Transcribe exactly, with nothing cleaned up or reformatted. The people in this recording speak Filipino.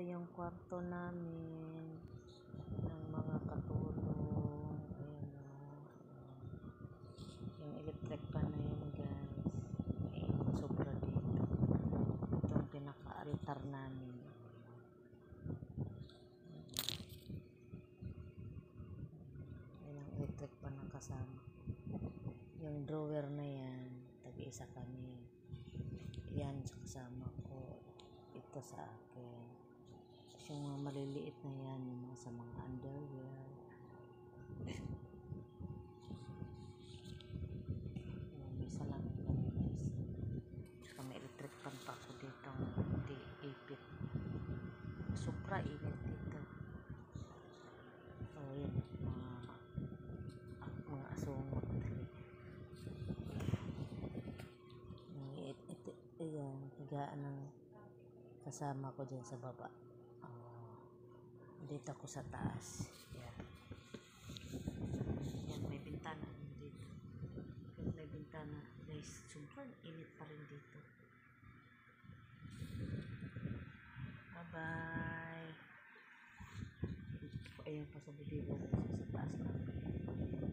yung kwarto namin ng mga katulong. Ayan o. Yung electric pan na yun, guys. Mainit sobra dito. Itong pinaka-altar namin. Ayan ang electric pan na kasama. Yung drawer na yan, tag-isa kami. Yan sa kasama ko. Ito sa akin. Tapos yung mga maliliit na yan, yung mga sa mga underwear. Yung may salamin kami, guys. Tsaka may electric pan pa ako dito. Hindi ipit. Supra init dito. So, yun. Mga, ah, mga asungot. Ito, ayan. Higaan ng kasama ko dyan sa baba. Oh, dito ako sa taas. Yan. Yan, may bintana dito. May bintana. Guys, sobrang init pa rin dito. Bye-bye. Ayan pa sa bibig. Sa taas namin.